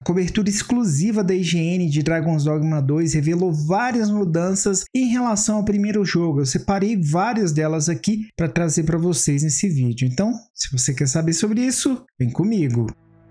Cobertura exclusiva da IGN de Dragon's Dogma 2 revelou várias mudanças em relação ao primeiro jogo. Eu separei várias delas aqui para trazer para vocês nesse vídeo. Então, se você quer saber sobre isso, vem comigo.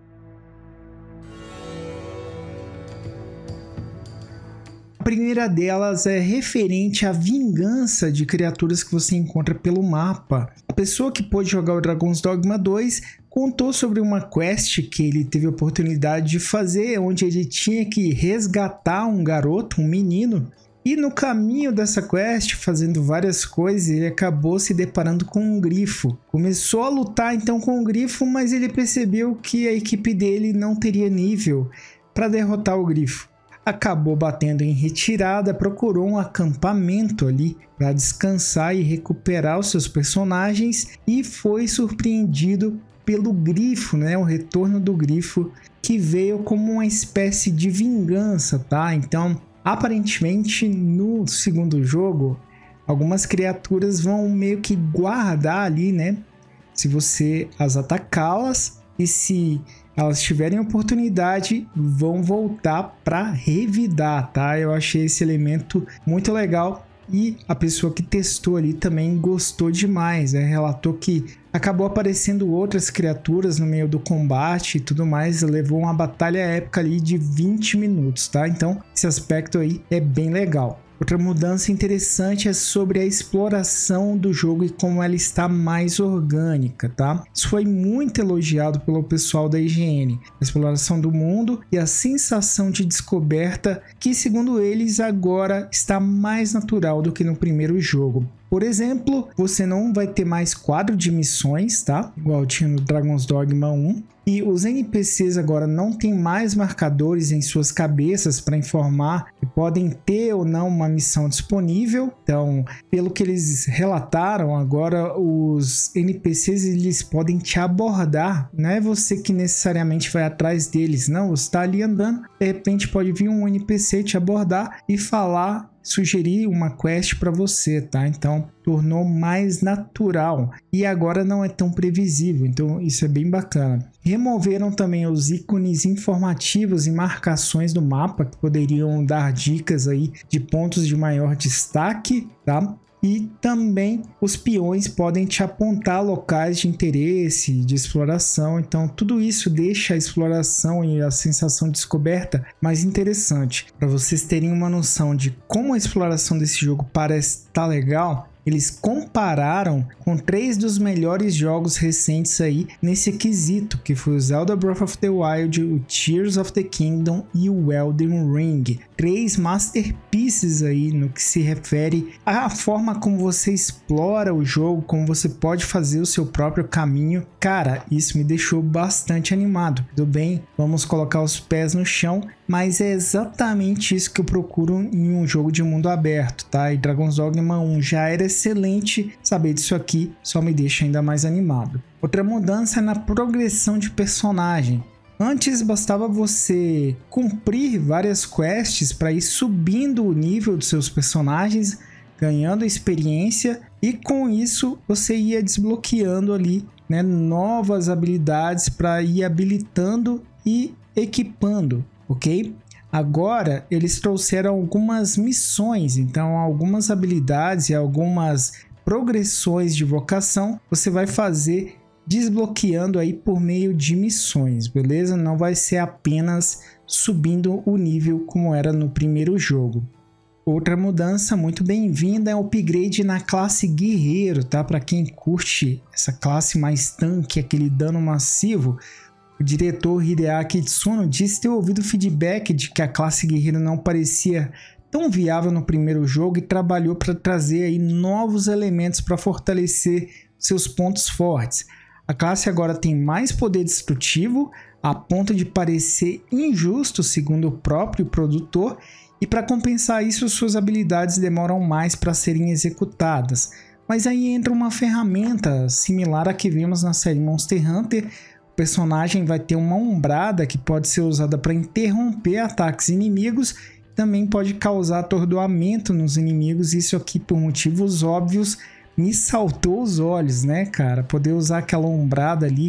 A primeira delas é referente à vingança de criaturas que você encontra pelo mapa. A pessoa que pôde jogar o Dragon's Dogma 2 contou sobre uma quest que ele teve a oportunidade de fazer, onde ele tinha que resgatar um garoto, um menino, e no caminho dessa quest, fazendo várias coisas, ele acabou se deparando com um grifo. Começou a lutar então com o grifo, mas ele percebeu que a equipe dele não teria nível para derrotar o grifo. Acabou batendo em retirada, procurou um acampamento ali para descansar e recuperar os seus personagens e foi surpreendido pelo grifo, né? O retorno do grifo, que veio como uma espécie de vingança, tá? Então, aparentemente, no segundo jogo, algumas criaturas vão meio que guardar ali, né? Se você as atacá-las e se elas tiverem oportunidade, vão voltar para revidar, tá? Eu achei esse elemento muito legal e a pessoa que testou ali também gostou demais, né? Relatou que acabou aparecendo outras criaturas no meio do combate e tudo mais, levou uma batalha épica ali de 20 minutos, tá? Então, esse aspecto aí é bem legal. Outra mudança interessante é sobre a exploração do jogo e como ela está mais orgânica, tá? Isso foi muito elogiado pelo pessoal da IGN. A exploração do mundo e a sensação de descoberta que, segundo eles, agora está mais natural do que no primeiro jogo. Por exemplo, você não vai ter mais quadro de missões, tá? Igual tinha no Dragon's Dogma 1. E os NPCs agora não tem mais marcadores em suas cabeças para informar que podem ter ou não uma missão disponível. Então, pelo que eles relataram, agora os NPCs eles podem te abordar. Não é você que necessariamente vai atrás deles, não. Você está ali andando, de repente pode vir um NPC te abordar e falar, sugerir uma quest para você, tá? Então, tornou mais natural e agora não é tão previsível, então isso é bem bacana. Removeram também os ícones informativos e marcações do mapa que poderiam dar dicas aí de pontos de maior destaque, tá? E também os peões podem te apontar locais de interesse, de exploração. Então, tudo isso deixa a exploração e a sensação de descoberta mais interessante. Para vocês terem uma noção de como a exploração desse jogo parece estar legal, eles compararam com 3 dos melhores jogos recentes aí nesse quesito, que foi o Zelda Breath of the Wild, o Tears of the Kingdom e o Elden Ring. 3 masterpieces aí no que se refere à forma como você explora o jogo, como você pode fazer o seu próprio caminho. Cara, isso me deixou bastante animado. Tudo bem, vamos colocar os pés no chão, mas é exatamente isso que eu procuro em um jogo de mundo aberto, tá? E Dragon's Dogma 1 já era excelente, saber disso aqui só me deixa ainda mais animado. Outra mudança é na progressão de personagem. Antes bastava você cumprir várias quests para ir subindo o nível dos seus personagens, ganhando experiência, e com isso você ia desbloqueando ali, né, novas habilidades para ir habilitando e equipando, ok? Agora eles trouxeram algumas missões, então algumas habilidades e algumas progressões de vocação você vai fazer desbloqueando aí por meio de missões, beleza? Não vai ser apenas subindo o nível como era no primeiro jogo. Outra mudança muito bem-vinda é o upgrade na classe guerreiro, tá? Para quem curte essa classe mais tanque, aquele dano massivo. O diretor Hideaki Tsuno disse ter ouvido feedback de que a classe guerreiro não parecia tão viável no primeiro jogo e trabalhou para trazer aí novos elementos para fortalecer seus pontos fortes. A classe agora tem mais poder destrutivo, a ponto de parecer injusto segundo o próprio produtor, e para compensar isso suas habilidades demoram mais para serem executadas. Mas aí entra uma ferramenta similar à que vimos na série Monster Hunter. O personagem vai ter uma ombrada que pode ser usada para interromper ataques inimigos, também pode causar atordoamento nos inimigos. Isso aqui, por motivos óbvios, me saltou os olhos, né, cara? Poder usar aquela ombrada ali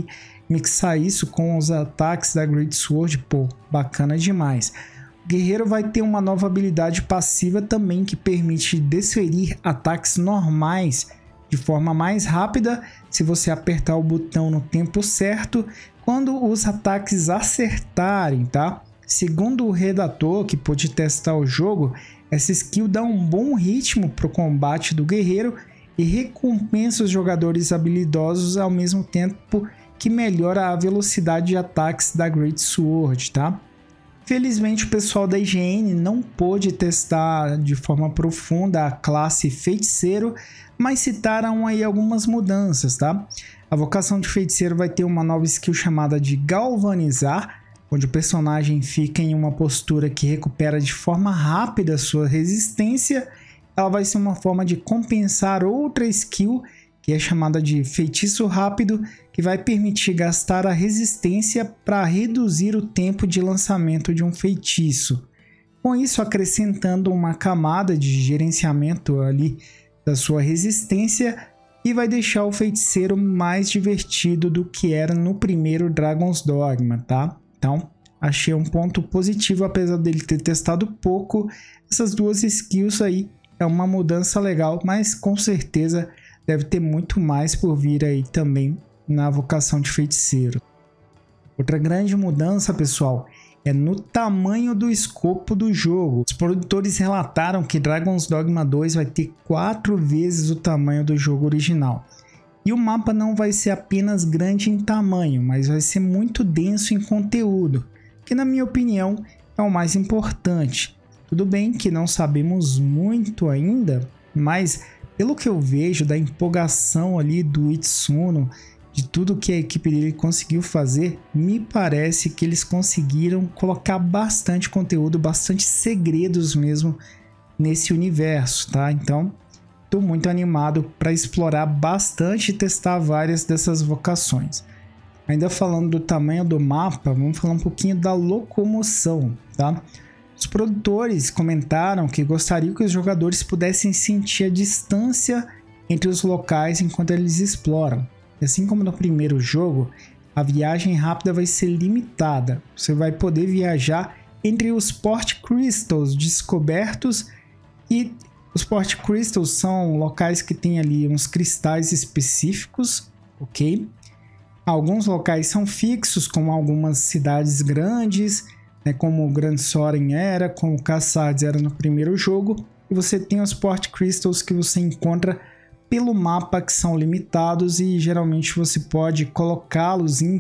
mixar isso com os ataques da Great Sword, pô, bacana demais. O guerreiro vai ter uma nova habilidade passiva também que permite desferir ataques normais de forma mais rápida se você apertar o botão no tempo certo quando os ataques acertarem, tá? Segundo o redator que pôde testar o jogo, essa skill dá um bom ritmo para o combate do guerreiro e recompensa os jogadores habilidosos ao mesmo tempo que melhora a velocidade de ataques da Great Sword, tá? Felizmente o pessoal da IGN não pôde testar de forma profunda a classe Feiticeiro, mas citaram aí algumas mudanças, tá? A vocação de Feiticeiro vai ter uma nova skill chamada de Galvanizar, onde o personagem fica em uma postura que recupera de forma rápida sua resistência. Ela vai ser uma forma de compensar outra skill, que é chamada de Feitiço Rápido, que vai permitir gastar a resistência para reduzir o tempo de lançamento de um feitiço. Com isso, acrescentando uma camada de gerenciamento ali da sua resistência e vai deixar o feiticeiro mais divertido do que era no primeiro Dragon's Dogma, tá? Então, achei um ponto positivo, apesar dele ter testado pouco. Essas duas skills aí é uma mudança legal, mas com certeza deve ter muito mais por vir aí também na vocação de feiticeiro. Outra grande mudança, pessoal, é no tamanho do escopo do jogo. Os produtores relataram que Dragon's Dogma 2 vai ter 4 vezes o tamanho do jogo original. E o mapa não vai ser apenas grande em tamanho, mas vai ser muito denso em conteúdo, que na minha opinião é o mais importante. Tudo bem que não sabemos muito ainda, mas pelo que eu vejo da empolgação ali do Itsuno, de tudo que a equipe dele conseguiu fazer, me parece que eles conseguiram colocar bastante conteúdo, bastante segredos mesmo nesse universo, tá? Então, estou muito animado para explorar bastante e testar várias dessas vocações. Ainda falando do tamanho do mapa, vamos falar um pouquinho da locomoção, tá? Os produtores comentaram que gostariam que os jogadores pudessem sentir a distância entre os locais enquanto eles exploram. Assim como no primeiro jogo, a viagem rápida vai ser limitada. Você vai poder viajar entre os Port Crystals descobertos, e os Port Crystals são locais que têm ali uns cristais específicos, ok? Alguns locais são fixos, como algumas cidades grandes, né, como o Grand Soren era, como o Cassades era no primeiro jogo. E você tem os Port Crystals que você encontra pelo mapa, que são limitados, e geralmente você pode colocá-los em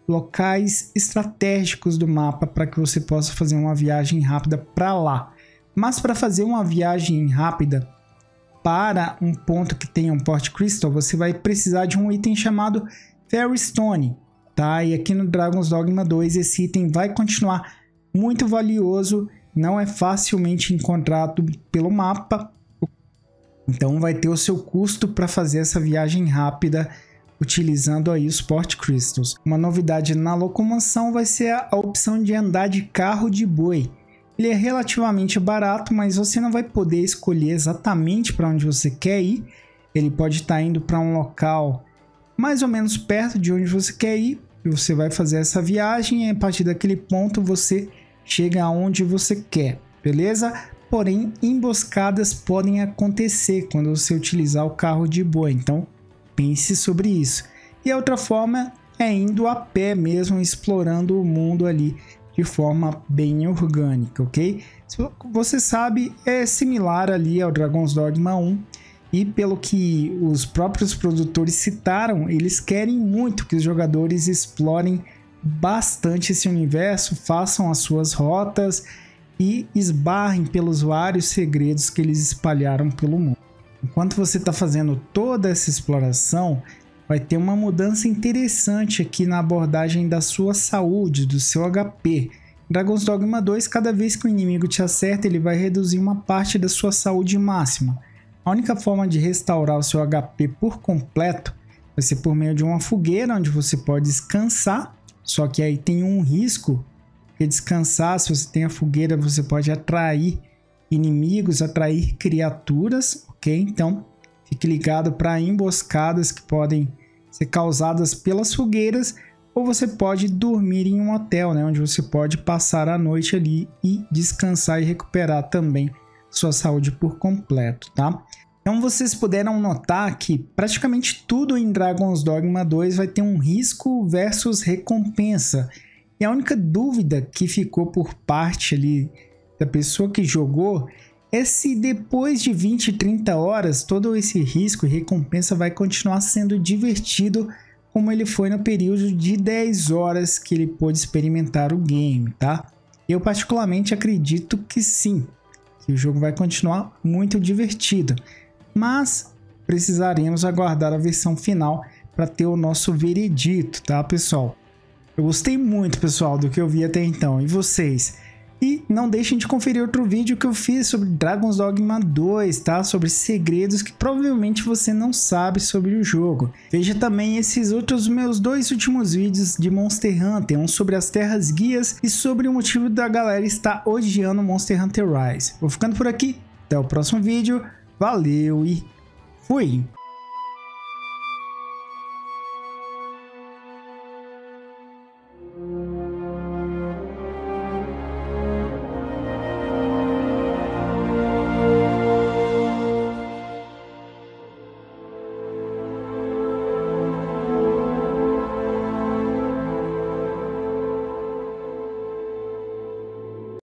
locais estratégicos do mapa para que você possa fazer uma viagem rápida para lá. Mas para fazer uma viagem rápida para um ponto que tenha um Port Crystal, você vai precisar de um item chamado Fairy Stone, tá? E aqui no Dragon's Dogma 2 esse item vai continuar muito valioso, não é facilmente encontrado pelo mapa. Então vai ter o seu custo para fazer essa viagem rápida utilizando aí os Port Crystals. Uma novidade na locomoção vai ser a opção de andar de carro de boi. Ele é relativamente barato, mas você não vai poder escolher exatamente para onde você quer ir. Ele pode estar indo para um local mais ou menos perto de onde você quer ir, e você vai fazer essa viagem e a partir daquele ponto você chega aonde você quer, beleza? Porém, emboscadas podem acontecer quando você utilizar o carro de boi, então pense sobre isso. E a outra forma é indo a pé mesmo, explorando o mundo ali de forma bem orgânica, ok? Você sabe, é similar ali ao Dragon's Dogma 1, e pelo que os próprios produtores citaram, eles querem muito que os jogadores explorem bastante esse universo, façam as suas rotas e esbarrem pelos vários segredos que eles espalharam pelo mundo. Enquanto você está fazendo toda essa exploração, vai ter uma mudança interessante aqui na abordagem da sua saúde, do seu HP. Em Dragon's Dogma 2, cada vez que o inimigo te acerta, ele vai reduzir uma parte da sua saúde máxima. A única forma de restaurar o seu HP por completo vai ser por meio de uma fogueira, onde você pode descansar, só que aí tem um risco. Porque descansar, se você tem a fogueira, você pode atrair inimigos, atrair criaturas, ok? Então, fique ligado para emboscadas que podem ser causadas pelas fogueiras, ou você pode dormir em um hotel, né, onde você pode passar a noite ali e descansar e recuperar também sua saúde por completo, tá? Então vocês puderam notar que praticamente tudo em Dragon's Dogma 2 vai ter um risco versus recompensa. E a única dúvida que ficou por parte ali da pessoa que jogou é se depois de 20 e 30 horas todo esse risco e recompensa vai continuar sendo divertido como ele foi no período de 10 horas que ele pôde experimentar o game, tá? Eu particularmente acredito que sim, que o jogo vai continuar muito divertido, mas precisaremos aguardar a versão final para ter o nosso veredito, tá, pessoal? Eu gostei muito, pessoal, do que eu vi até então, e vocês? E não deixem de conferir outro vídeo que eu fiz sobre Dragon's Dogma 2, tá? Sobre segredos que provavelmente você não sabe sobre o jogo. Veja também esses outros meus 2 últimos vídeos de Monster Hunter, um sobre as Terras Guias e sobre o motivo da galera estar odiando Monster Hunter Rise. Vou ficando por aqui, até o próximo vídeo, valeu e fui!